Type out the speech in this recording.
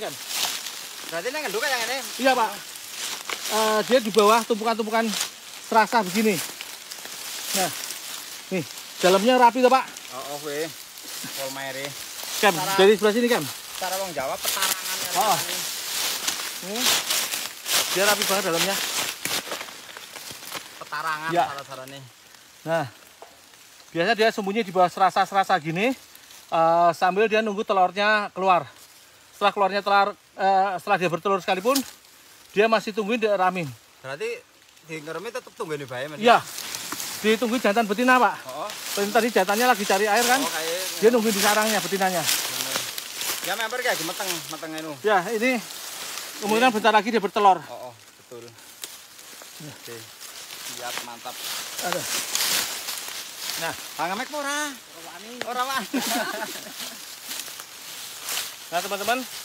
Kan. Berarti ini ngenduk yang ini? Iya Pak. Dia di bawah tumpukan-tumpukan serasa begini. Nah, nih dalamnya rapi tuh Pak. Oh, weh. Polmeri. Kan dari sebelah sini kan. Cara wong Jawa petarangan. Oh. Ini dia rapi banget dalamnya. Petarangan ya. salah nih. Nah, biasa dia sembunyi di bawah serasa-serasa gini sambil dia nunggu telurnya keluar. Setelah dia bertelur sekalipun, dia masih tungguin di ramin. Berarti di ngeremi tetap tungguin di bayam? Iya, ditungguin jantan betina Pak. Oh. Tadi jantannya lagi cari air kan, dia nungguin di sarangnya betinanya. Ya member kayak meteng itu. Ya ini kemungkinan bentar lagi dia bertelur. Oh, betul. Oke, siap mantap. Aduh. Nah, pangamek ora wani. Nah teman-teman,